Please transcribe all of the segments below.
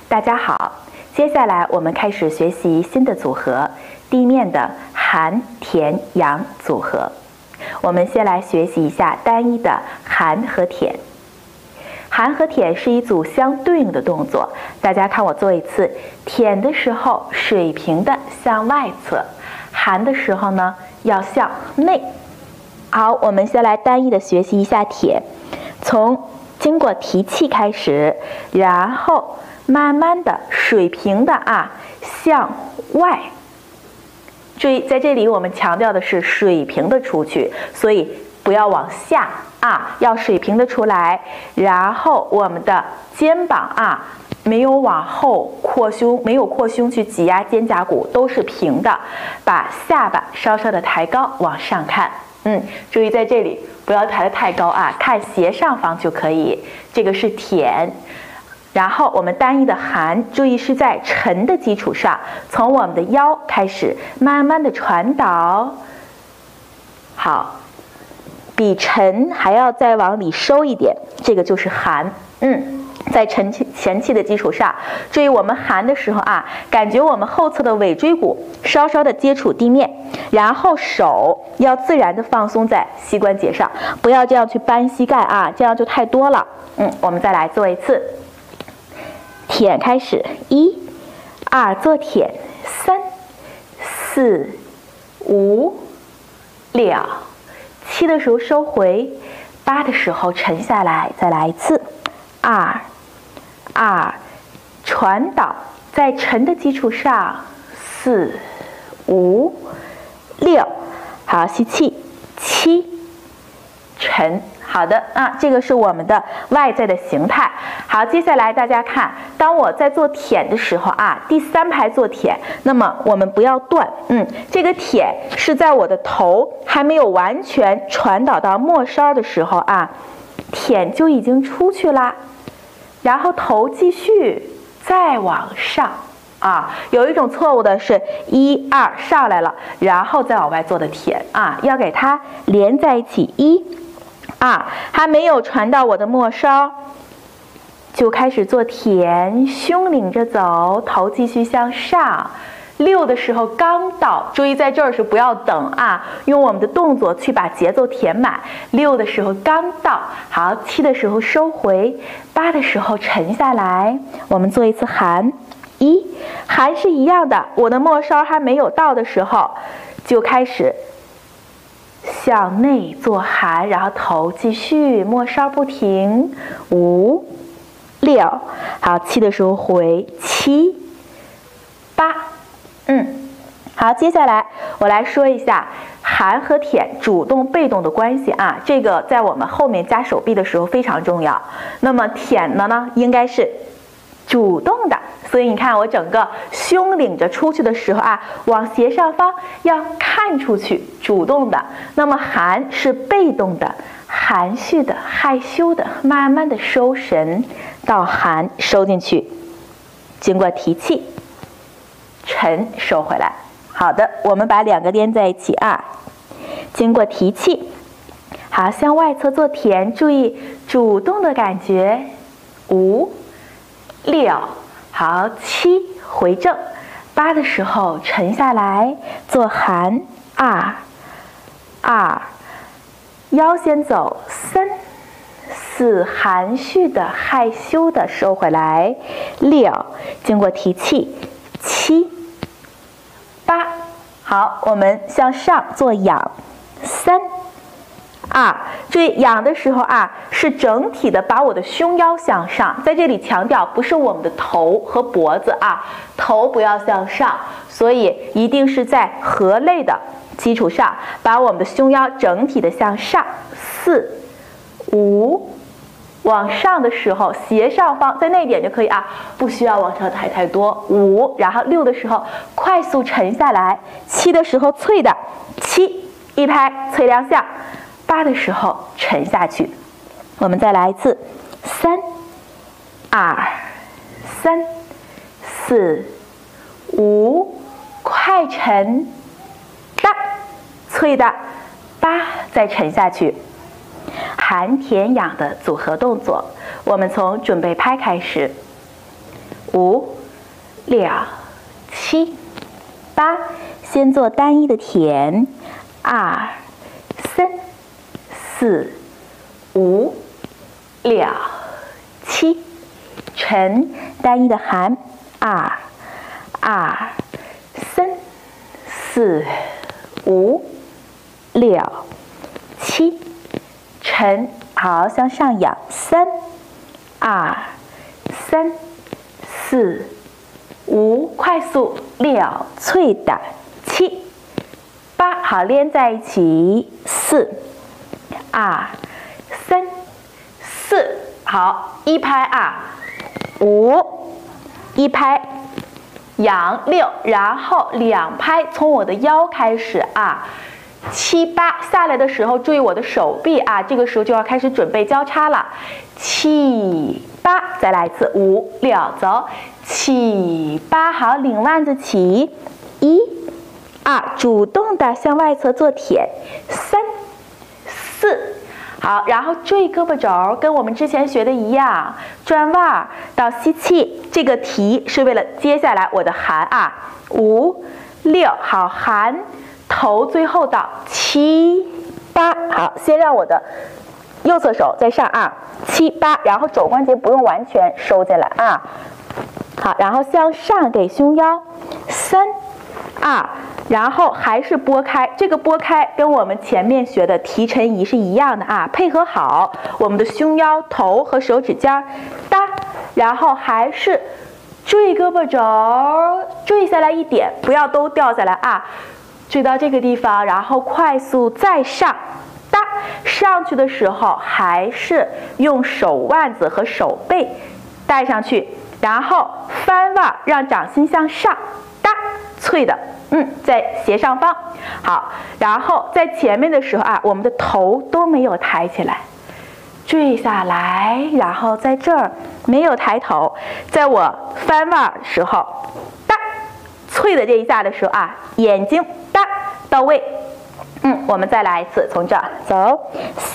大家好，接下来我们开始学习新的组合，地面的寒、甜、阳组合。我们先来学习一下单一的寒和舔。寒和舔是一组相对应的动作，大家看我做一次。舔的时候水平的向外侧，寒的时候呢要向内。好，我们先来单一的学习一下舔，从经过提气开始，然后慢慢的水平的向外。注意，在这里我们强调的是水平的出去，所以不要往下要水平的出来。然后我们的肩膀没有往后扩胸，没有扩胸去挤压肩胛骨，都是平的，把下巴稍稍的抬高往上看。注意在这里不要抬得太高看斜上方就可以。这个是舔。然后我们单一的寒，注意是在沉的基础上，从我们的腰开始，慢慢的传导。好，比沉还要再往里收一点，这个就是寒。在前气的基础上，注意我们寒的时候感觉我们后侧的尾椎骨稍稍的接触地面，然后手要自然的放松在膝关节上，不要这样去扳膝盖这样就太多了。我们再来做一次。舔开始，1、2做舔，3、4、5、6、7的时候收回，8的时候沉下来，再来一次，2、传导，在沉的基础上，4、5、6，好，吸气，7，沉。好的这个是我们的外在的形态。好，接下来大家看，当我在做舔的时候第3排做舔，那么我们不要断。这个舔是在我的头还没有完全传导到末梢的时候舔就已经出去啦，然后头继续再往上有一种错误的是1、2上来了，然后再往外做的舔要给它连在一起，1、2还没有传到我的末梢，就开始做舔，胸领着走，头继续向上。6的时候刚到，注意在这儿是不要等用我们的动作去把节奏填满。6的时候刚到，好，7的时候收回，8的时候沉下来。我们做一次寒，1，寒是一样的，我的末梢还没有到的时候，就开始向内做寒，然后头继续，末梢不停，5、6，好，7的时候回，7、8，好，接下来我来说一下寒和舔主动被动的关系这个在我们后面加手臂的时候非常重要。那么舔呢应该是主动的，所以你看我整个胸领着出去的时候往斜上方要看出去，主动的。那么寒是被动的，含蓄的，害羞的，慢慢的收神到寒收进去，经过提气，沉收回来。好的，我们把2个连在一起经过提气，好，向外侧做舔，注意主动的感觉，5、6，好，7回正，8的时候沉下来做寒，2、腰先走，3、4含蓄的害羞的收回来，6经过提气，7、8，好，我们向上做仰，3、2，注意仰的时候是整体的把我的胸腰向上，在这里强调不是我们的头和脖子头不要向上，所以一定是在合类的基础上把我们的胸腰整体的向上，4、5，往上的时候斜上方在那点就可以不需要往上抬太多，5，然后6的时候快速沉下来，7的时候脆的，7一拍脆亮相，8的时候沉下去。我们再来一次，3、2、3、4、5，快沉，8脆的，8再沉下去。寒、舔、痒的组合动作，我们从准备拍开始 5、6、7、8。先做单一的甜，2、3、4、5、6、7。沉，单一的含，2、2、3、4、5、6、7。沉，好，向上仰，3、2、3、4、5，快速，6，脆的，7、8，好，连在一起，4、2、3、4，好，一拍啊，5，一拍，仰6，然后2拍，从我的腰开始啊。7、8下来的时候，注意我的手臂啊，这个时候就要开始准备交叉了。7、8，再来一次，5、6，走，7、8，好，领腕子起，1、2，主动的向外侧做舔，3、4，好，然后坠胳膊肘，跟我们之前学的一样，转腕到吸气，这个提是为了接下来我的含啊，5、6，好，含。头最后到7、8，好，先让我的右侧手在上啊，7、8，然后肘关节不用完全收进来啊，好，然后向上给胸腰，3、2，然后还是拨开，这个拨开跟我们前面学的提沉移是一样的啊，配合好我们的胸腰、头和手指尖，搭，然后还是坠胳膊肘，坠下来一点，不要都掉下来啊。坠到这个地方，然后快速再上，搭上去的时候还是用手腕子和手背带上去，然后翻腕，让掌心向上，搭脆的，在斜上方，好，然后在前面的时候啊，我们的头都没有抬起来，坠下来，然后在这儿没有抬头，在我翻腕的时候，搭脆的这一下的时候啊，眼睛。到位，我们再来一次，从这儿走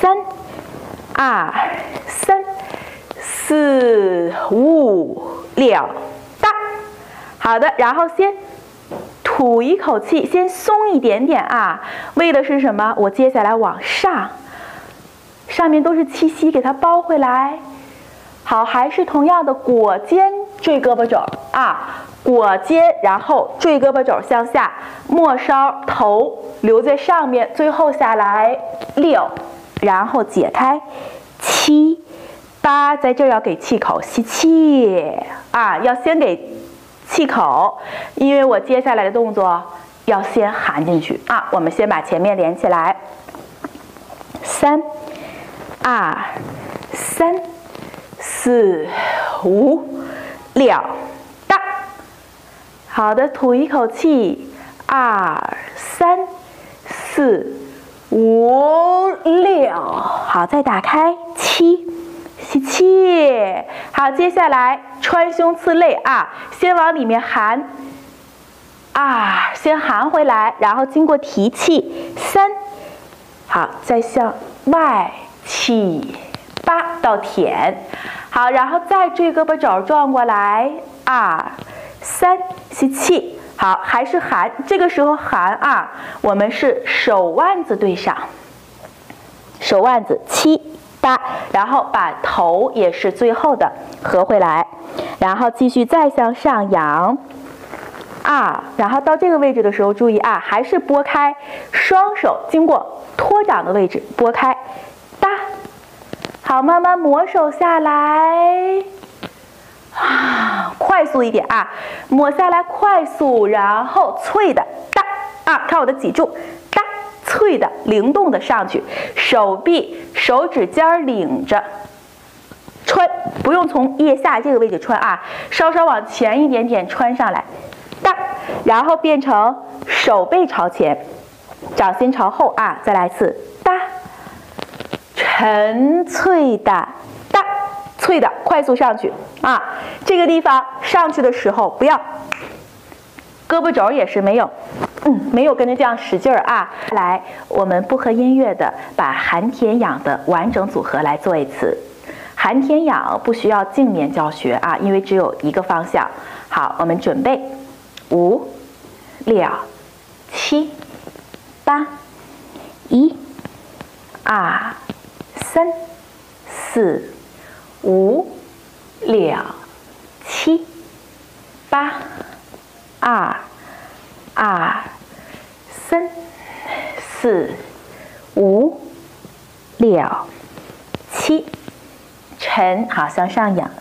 ，3、2、3、4、5、6，搭，好的，然后先吐一口气，先松一点点啊，为的是什么？我接下来往上，上面都是气息，给它包回来。好，还是同样的裹肩坠胳膊肘啊。裹肩，然后坠胳膊肘向下，末梢头留在上面，最后下来6，然后解开7、8，在这儿要给气口，吸气啊，要先给气口，因为我接下来的动作要先含进去啊。我们先把前面连起来，3、2、3、4、5、6。好的，吐一口气，2、3、4、5、6，好，再打开7，吸气，好，接下来穿胸刺肋啊，先往里面含，先含回来，然后经过提气3，好，再向外气8到舔，好，然后再坠胳膊肘转过来，2、3，吸气，好，还是含，这个时候含啊，我们是手腕子对上，手腕子7、8，然后把头也是最后的合回来，然后继续再向上扬，2，然后到这个位置的时候注意啊，还是拨开，双手经过托掌的位置拨开，搭，好，慢慢抹手下来。快速一点啊，抹下来快速，然后脆的搭啊，看我的脊柱搭，脆的灵动的上去，手臂手指尖领着穿，不用从腋下这个位置穿啊，稍稍往前一点点穿上来，搭，然后变成手背朝前，掌心朝后啊，再来一次搭，沉脆的搭。脆的，快速上去啊！这个地方上去的时候不要，胳膊肘也是没有，没有跟着这样使劲儿啊！来，我们不和音乐的把含甜氧的完整组合来做一次。 含舔咬不需要镜面教学啊，因为只有一个方向。好，我们准备5、6、7、8、1、2、3、4、5、6、7、8、2、3、4、5、6、7，沉，好，向上仰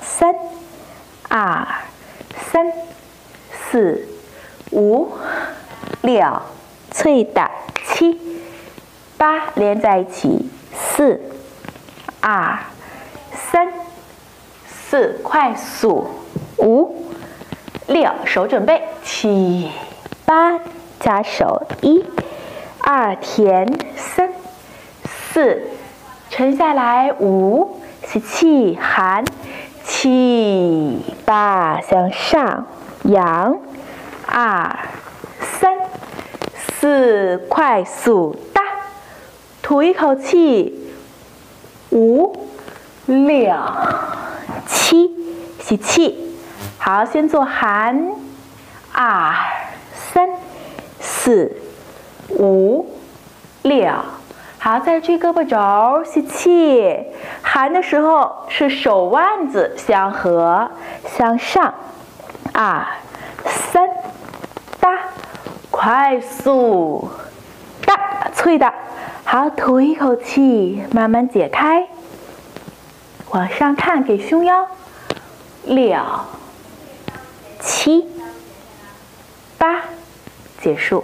，3、2、3、4、5、6，脆的，7、8，连在一起，4、2、3、4，快速，5、6，手准备，7、8，加手，1、2，甜，3、4，沉下来，5，吸气，含，7、8，向上，扬，2、3、4，快速大，吐一口气，5、6、7，吸气，好，先做含，2、3、4、5、6，好，再椎胳膊肘，吸气，含的时候是手腕子相合，向上，2、3，大，快速，大，脆的，好，吐一口气，慢慢解开，往上看，给胸腰，6、7、8，结束。